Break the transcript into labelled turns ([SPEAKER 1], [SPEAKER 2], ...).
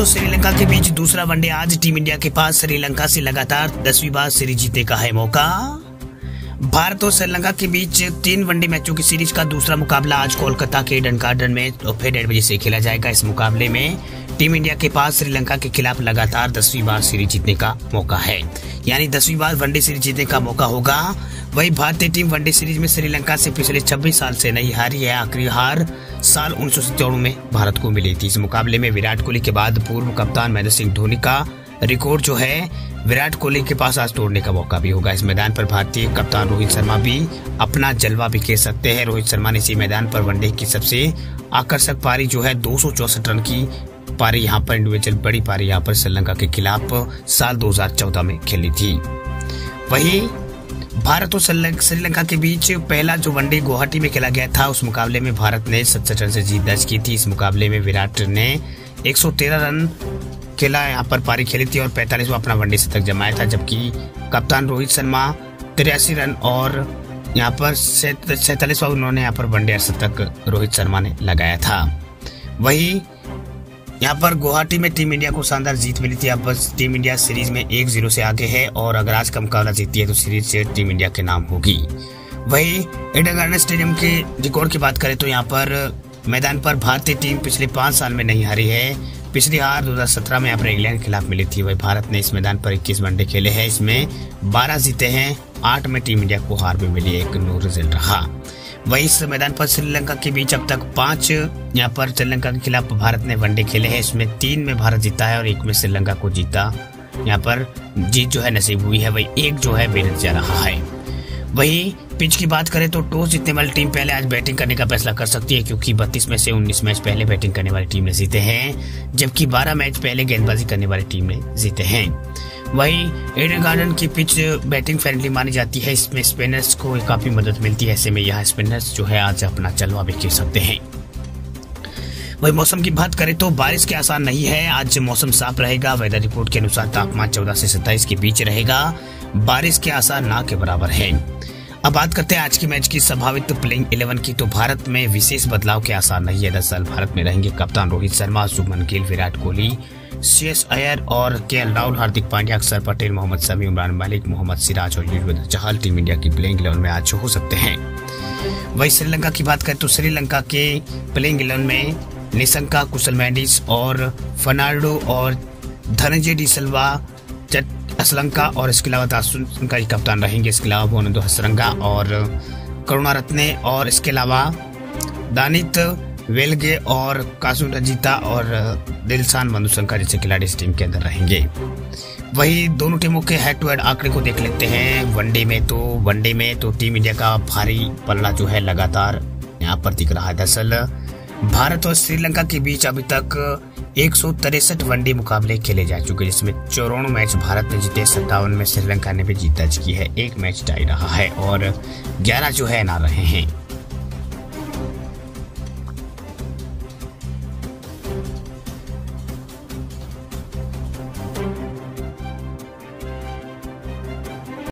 [SPEAKER 1] और श्रीलंका के बीच दूसरा वनडे आज। टीम इंडिया के पास श्रीलंका से लगातार 10वीं बार सीरीज जीतने का है मौका। भारत और श्रीलंका के बीच 3 वनडे मैचों की सीरीज का दूसरा मुकाबला आज कोलकाता के ईडन गार्डन में दोपहर 1:30 बजे से खेला जाएगा। इस मुकाबले में टीम इंडिया के पास श्रीलंका के खिलाफ लगातार 10वीं बार सीरीज जीतने का मौका है, यानी 10वीं बार वनडे सीरीज जीतने का मौका होगा। वही भारतीय टीम वनडे सीरीज में श्रीलंका से पिछले 26 साल से नहीं हारी है। आखिरी हार साल 1997 में भारत को मिली थी। इस मुकाबले में विराट कोहली के बाद पूर्व कप्तान महेंद्र सिंह धोनी का रिकॉर्ड जो है विराट कोहली के पास आज तोड़ने का मौका भी होगा। इस मैदान पर भारतीय कप्तान रोहित शर्मा भी अपना जलवा बिखेर सकते हैं। रोहित शर्मा ने इसी मैदान पर वनडे की सबसे आकर्षक पारी जो है 264 रन की पारी यहाँ पर इंडिविजुअल बड़ी पारी यहाँ पर श्रीलंका के खिलाफ साल 2014 में खेली थी। वही भारत और श्रीलंका के बीच पहला जो वनडे गुवाहाटी में खेला गया था, उस मुकाबले में भारत ने 67 रन से जीत दर्ज की थी। इस मुकाबले में विराट ने 113 रन खेला यहाँ पर पारी खेली थी और 45वां अपना वनडे शतक जमाया था, जबकि कप्तान रोहित शर्मा 83 रन और यहाँ पर 47वां उन्होंने यहाँ पर वनडे शतक रोहित शर्मा ने लगाया था। वही यहाँ पर गुवाहाटी में टीम इंडिया को शानदार जीत मिली थी। अब बस टीम इंडिया सीरीज में 1-0 से आगे है और अगर आज का मुकाबला जीतती है तो सीरीज से टीम इंडिया के नाम होगी। वही ईडन गार्डन स्टेडियम के रिकॉर्ड की बात करें तो यहाँ पर मैदान पर भारतीय टीम पिछले 5 साल में नहीं हारी है। पिछली हार 2017 में यहाँ पर इंग्लैंड के खिलाफ मिली थी। वही भारत ने इस मैदान पर 21 वनडे खेले हैं, इसमें 12 जीते हैं, 8 में टीम इंडिया को हार भी मिली, एक नो रिजल्ट रहा। वही इस मैदान पर श्रीलंका के बीच अब तक 5 यहाँ पर श्रीलंका के खिलाफ भारत ने वनडे खेले हैं, इसमें 3 में भारत जीता है और 1 में श्रीलंका को जीता यहाँ पर जीत जो है नसीब हुई है। वही 1 जो है बेनतीजा जा रहा है। वही पिच की बात करें तो टॉस जीतने वाली टीम पहले आज बैटिंग करने का फैसला कर सकती है, क्योंकि 32 में से 19 मैच पहले बैटिंग करने वाली टीम ने जीते हैं, जबकि 12 मैच पहले गेंदबाजी करने वाली टीम ने जीते हैं। वही ईडन गार्डन की पिच बैटिंग फ्रेंडली मानी जाती है, इसमें स्पिनर्स को काफी मदद मिलती है, ऐसे में यहाँ स्पिनर्स जो है आज अपना जलवा बिखेर सकते हैं। वही मौसम की बात करें तो बारिश के आसार नहीं है, आज मौसम साफ रहेगा। वेदर रिपोर्ट के अनुसार तापमान 14 से 27 के बीच रहेगा, बारिश के आसार ना के बराबर है। अब बात करते हैं आज के मैच की संभावित प्लेइंग 11 की, तो भारत में विशेष बदलाव के आसार नहीं है। दरअसल भारत में रहेंगे कप्तान रोहित शर्मा, शुभमन गिल, विराट कोहली, श्रेयस अय्यर और केएल राहुल, हार्दिक पांड्या, अक्षर पटेल, मोहम्मद शमी, इमरान मलिक, मोहम्मद सिराज और युजवेंद्र चहल टीम इंडिया की प्लेइंग 11 में आज हो सकते हैं। वही श्रीलंका की बात करें तो श्रीलंका के प्लेइंग 11 में निशंका, कुशल मेंडिस और फर्नांडो और धनंजय डी सिल्वा, असलंका और इसके अलावा दासुन का कप्तान रहेंगे। इसके अलावा बोनंदो हसरंगा और करुणारत्ने और इसके अलावा दानित वेलगे और कासु रजीता और दिलशान मधुशंकर जैसे खिलाड़ी इस टीम के अंदर रहेंगे। वही दोनों टीमों के हेड टू हेड आंकड़े को देख लेते हैं। वनडे में तो टीम इंडिया का भारी पल्ला जो है लगातार यहाँ पर दिख रहा है। दरअसल भारत और श्रीलंका के बीच अभी तक 163 वनडे मुकाबले खेले जा चुके, जिसमें 94 मैच भारत ने जीते, 57 में श्रीलंका ने भी जीत दर्ज की है, 1 मैच टाई रहा है और 11 जो है ना रहे हैं।